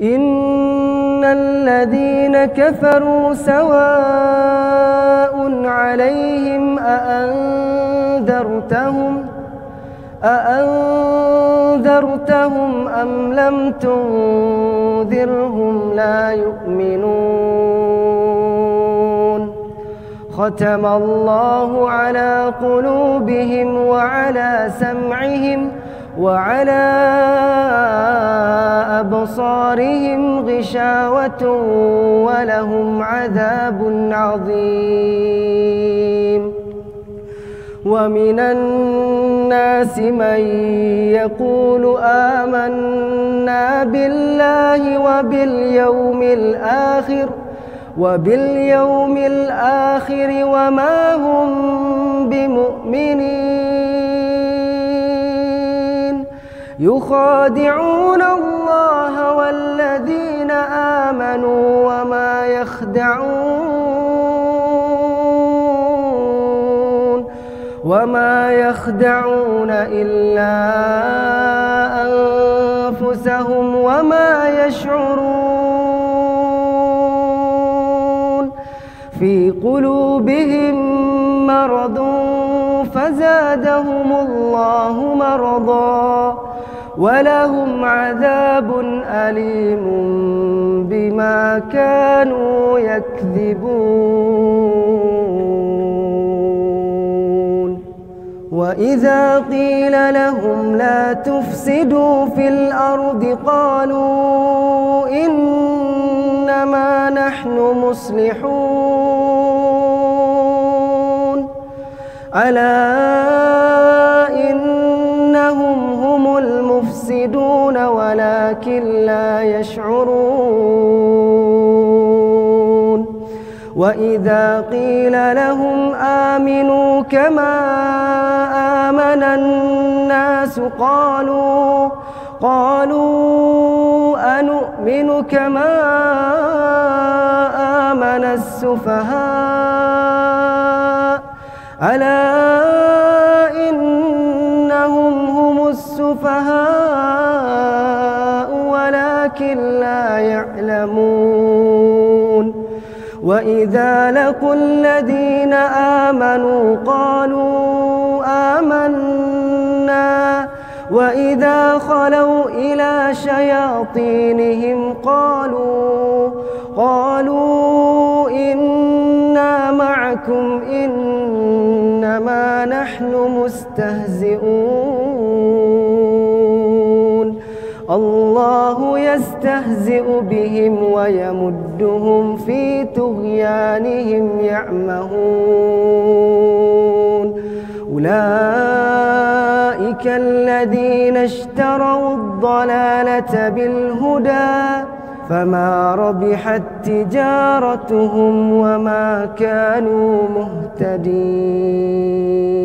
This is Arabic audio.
إن الذين كفروا سواء عليهم أأنذرتهم أم لم تنذرهم لا يؤمنون ختم الله على قلوبهم وعلى سمعهم وعلى أبصارهم غشاوة ولهم عذاب عظيم ومن الناس من يقول آمنا بالله وباليوم الآخر وما هم بمؤمنين يخادعون الله والذين آمنوا وما يخدعون إلا أنفسهم وما يشعرون في قلوبهم مرض فزادهم الله مرضا ولهم عذاب أليم بما كانوا يكذبون وإذا قيل لهم لا تفسدوا في الأرض قالوا إنما نحن مصلحون ألا إنهم هم المفسدون ولكن لا يشعرون وإذا قيل لهم آمنوا كما آمن الناس قالوا أنؤمن كما آمن السفهاء ألا إنهم هم السفهاء ولكن لا يعلمون وإذا لقوا الذين آمنوا قالوا آمنا وإذا خلوا إلى شياطينهم قالوا إنا معكم إنما نحن مستهزئون الله يستهزئ بهم ويمدهم في طغيانهم يعمهون أولئك الذين اشتروا الضلالة بالهدى فما ربحت تجارتهم وما كانوا مهتدين.